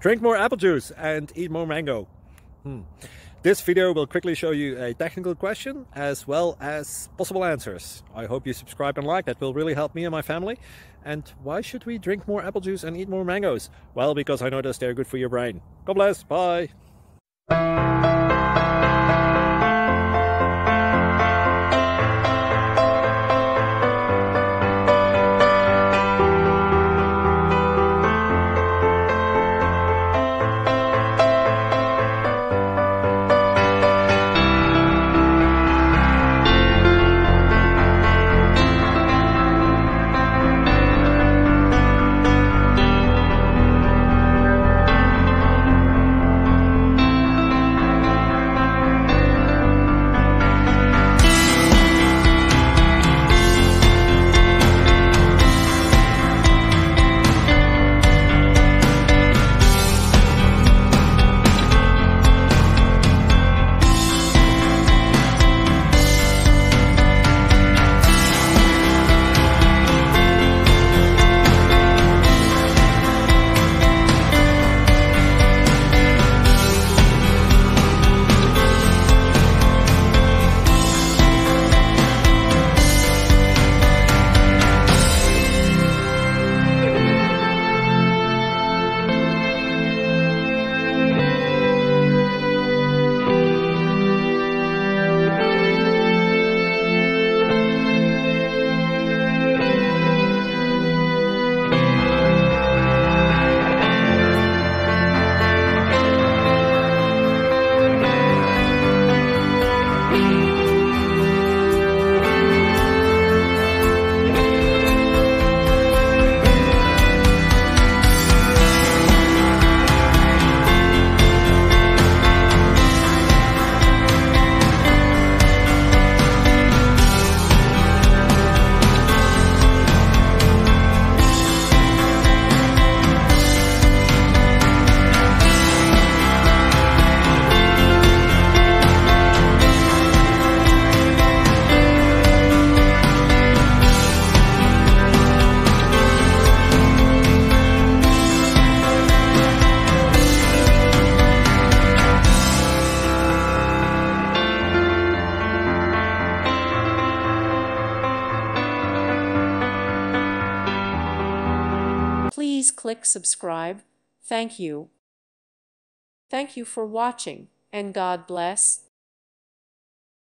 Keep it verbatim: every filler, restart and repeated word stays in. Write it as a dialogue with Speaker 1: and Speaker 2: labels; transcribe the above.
Speaker 1: Drink more apple juice and eat more mango. Hmm. This video will quickly show you a technical question as well as possible answers. I hope you subscribe and like, that will really help me and my family. And why should we drink more apple juice and eat more mangoes? Well, because I noticed they're good for your brain. God bless, bye!
Speaker 2: Please click subscribe. Thank you. Thank you for watching, and God bless.